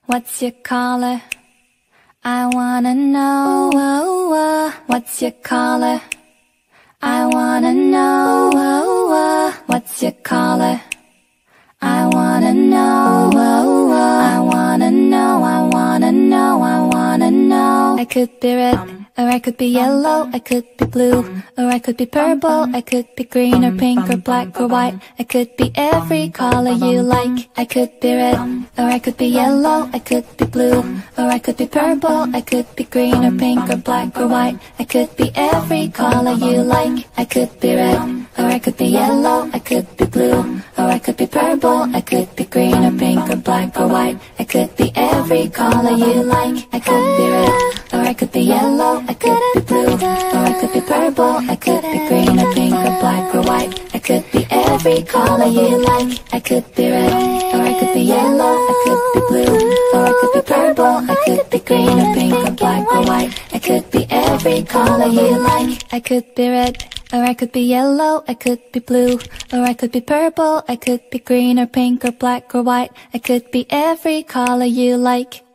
What's your color? I wanna know. What's your color? I wanna know. What's your color? I wanna know. I wanna know. I wanna know. I wanna know. I could be red, or I could be yellow, I could be blue, or I could be purple, I could be green or pink or black or white. I could be every color you like. I could be red, or I could be yellow, I could be blue, or I could be purple, I could be green or pink or black or white. I could be every color you like. I could be red, or I could be yellow, I could be blue, or I could be purple, I could be green or pink or black or white. I could be every color you like. I could be red, or I could be yellow, I could be blue, or I could be purple, I could be green or pink or black or white. I could be every color you like. I could be red, or I could be yellow, I could be blue, or I could be purple, I could be green or pink or black or white. I could be every color you like. I could be red, or I could be yellow, I could be blue, or I could be purple, I could be green or pink or black or white. I could be every color you like.